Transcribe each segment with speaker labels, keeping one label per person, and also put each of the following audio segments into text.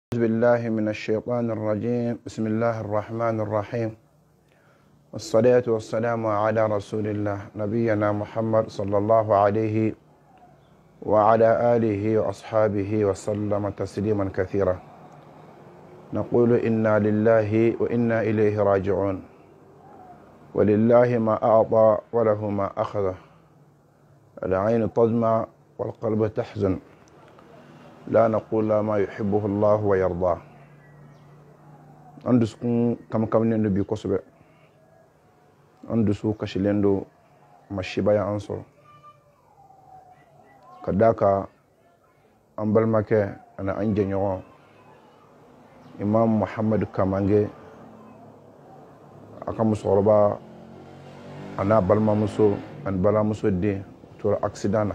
Speaker 1: أعوذ بالله من الشيطان الرجيم. بسم الله الرحمن الرحيم، والصلاة والسلام على رسول الله نبينا محمد صلى الله عليه وعلى آله وأصحابه وسلم تسليما كثيرا. نقول إنا لله وإنا إليه راجعون، ولله ما أعطى وله ما أخذ، العين تضمع والقلب تحزن، لا نقول ما يحبه الله ويرضاه. أندسكم كم نندو بيكوسبه، أندسو كشلندو مشيبايا أنصر كداكا أمبالماك أنا أنجنيو إمام محمد كامانجي أكام صوربا أنا بالمامسو أن بالمامسو دي تور أكسيدانا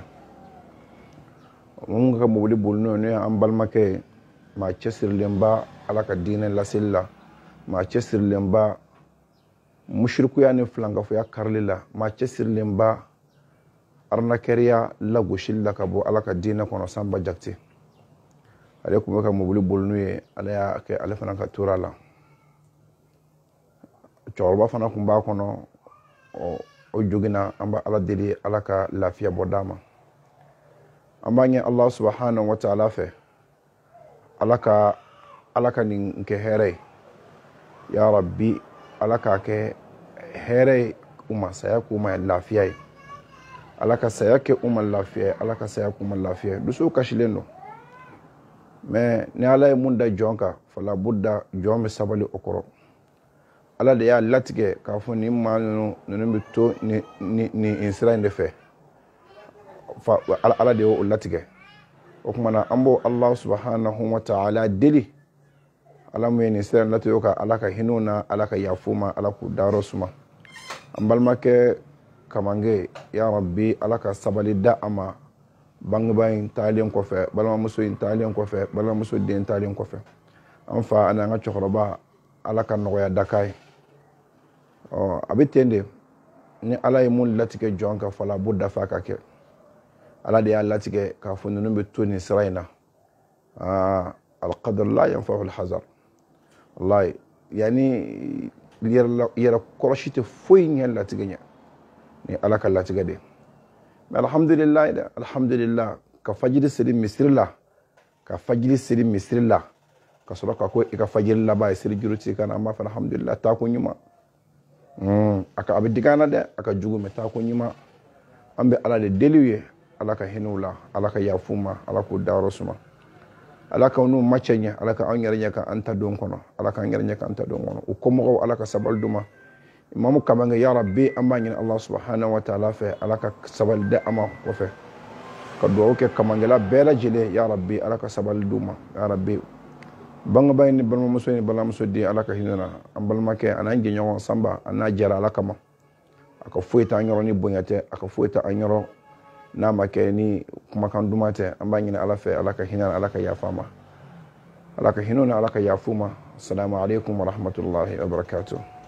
Speaker 1: mun ka mobili bolino ne an balmakɛ ma cɛsirilen ba ala ka diinɛ laseli la, ma cɛsirilen ba mushrikuya ni filankafoya karili la, ma cɛsirilen ba arnakɛriya lagosili la ka bɔ ala ka diinɛ kɔnɔ sanba jakite. Ale kun bɛ ka mobili bolino ye, ala y'a kɛ ale fana ka tora la. Cɛkɔrɔba fana kun b'a kɔnɔ, o jogina an b'a ala deli ala ka lafiya bɔ d'a ma. An b'a ɲɛ Allah subhanahu wa ta'ala fɛ ala ka nin kɛ hɛrɛ ye, ya rabbi ala k'a kɛ hɛrɛ ye u ma, saya k'u ma lafiya ye, ala ka saya kɛ u ma lafiya ye, ala ka saya k'u ma lafiya ye. Dusuw kasilen don, mais ni ala ye mun da jɔn kan fala budda jɔn bɛ sabali o kɔrɔ. Ala de y'a latigɛ k'a fɔ nin maa ninnu bɛ to nin sira in de fɛ, ala de y'o latigɛ. O kumana an b'o Allah subhanahu wa ta'ala deli, ala mun ye nin sira latigɛ ka ala ka hinɛw na ala ka yafu ma, ala k'u dayɔrɔ suma. An balimakɛ Kamange, ya rabbi ala ka sabali da a ma, bangeba in taalen kɔfɛ, balimamuso in taalen kɔfɛ, balimamuso den taalen kɔfɛ. An fa ani an ka cɛkɔrɔba ala ka nɔgɔya daka ye. A bɛ ten de, ni ala ye mun latigɛ jɔn kan fala bu dafa ka kɛ. Ala de y'a latigɛ k'a fɔ ninnu bɛ to nin sira in na. Alqadar la yanfa'u alhazar. Wallahi, yani yɛrɛ kɔlɔsi tɛ foyi ɲɛ latigɛ ɲɛ ni ala ka latigɛ de. Mais alhamdulillah dɛ, alhamdulillah, ka fajiri siri misiri la, ka fajiri siri misiri la, ka sɔrɔ ka ko i ka fajiri laban ye siri juru ci kana, an b'a fɔ alhamdulillah, taa ko ɲuman. A bɛ dig'an na dɛ, a ka jugu, mais taa ko ɲuman. An bɛ ala de deli ye, ala ka hinɛw la, ala ka yafu ma, ala k'u dayɔrɔ suma. Ala ka n'u macɛ ɲɛ, ala ka an yɛrɛ ɲɛ ka an ta don kɔnɔ, ala ka an yɛrɛ ɲɛ ka an ta don kɔnɔ. U kɔmɔgɔw ala ka sabali d'u ma. Imamu Kamange, ya rabbi an b'a ɲini Allah subhanahu wa ta'ala fɛ ala ka sabali da a ma kɔfɛ, ka duwawu kɛ Kamangela bɛɛ lajɛlen, ya rabbi ala ka sabali d'u ma, ya rabbi. Bangeba ni balimamuso ni balimamuso den ala ka hinɛ na, an balimakɛ an'an jɛɲɔgɔn Sanba a n'a jɛra ala kama, a ka foyi t'an yɔrɔ ni bonya tɛ, a ka foyi t'an yɔrɔ n'a ma kɛ ni kumakan duman tɛ. An b'a ɲini ala fɛ ala ka hinɛ na, ala ka yafa ma, ala ka hinɛ na, ala ka yafu ma. Assalamu alaikum wa rahmatullahi wa barakatuh.